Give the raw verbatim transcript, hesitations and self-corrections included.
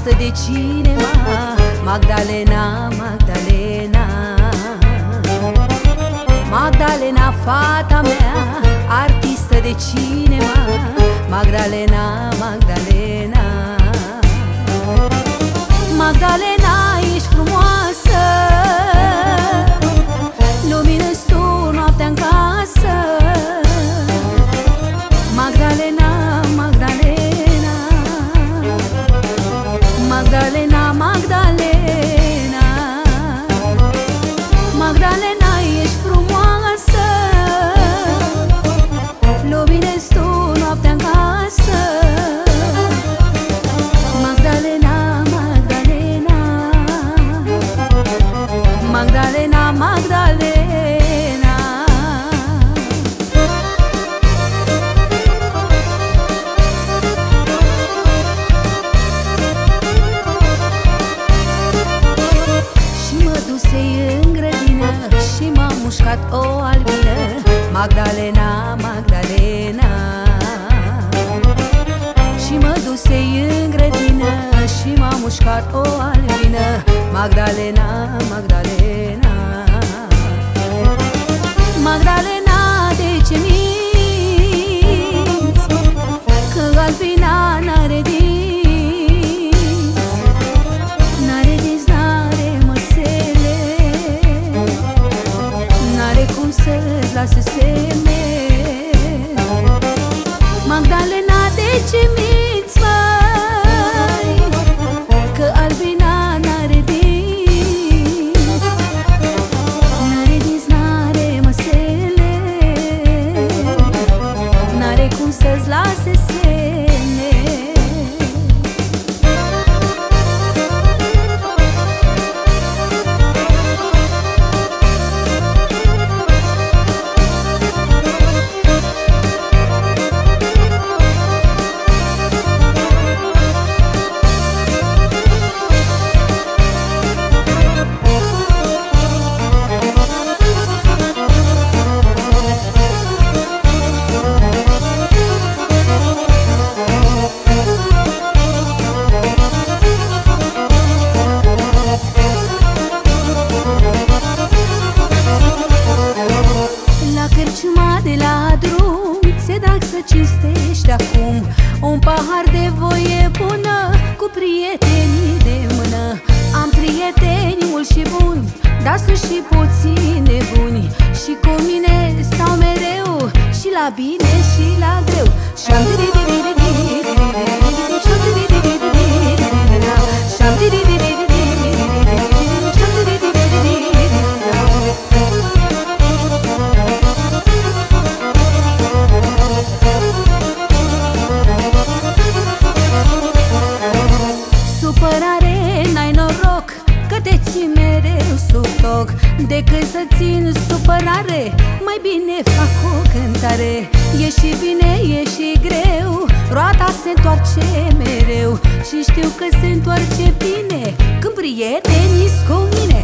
artistă de cinema, Magdalena, Magdalena. Magdalena, fata mea, artistă de cinema, Magdalena, Magdalena. Magdalena, ești frumoasă, lumină-s tu noaptea în casă. Magdalena, Magdalena, Magdalena, Magdalena. Magdalena, ești frumoasă, lumină-s tu noaptea în casă. Magdalena, Magdalena, Magdalena, Magdalena. Și mă dusei în grădină și m-a mușcat o albină, Magdalena, Magdalena. Și mă dusei în grădină și m-a mușcat o albină, Magdalena, Magdalena. Magdalena, de ce minți? Că albina n-are dinți, n-are dinți, n-are măsele, n-are cum să-ți lase semne. Magdalena, de ce minți, măi? Că albina n-are dinți, n-are dinți, n-are măsele, n-are cum să-ți lase semne. De la drum ți-e drag să cinstești acum un pahar de voie bună cu prietenii de mână. Am prieteni mulți și buni, dar sunt și puțini nebuni, și cu mine stau mereu și la bine și la greu. Și-am te ții mereu sub toc. Decât să țin supărare, mai bine fac o cântare. E și bine, e și greu, roata se întoarce mereu. Și știu că se întoarce bine când prietenii-s cu mine.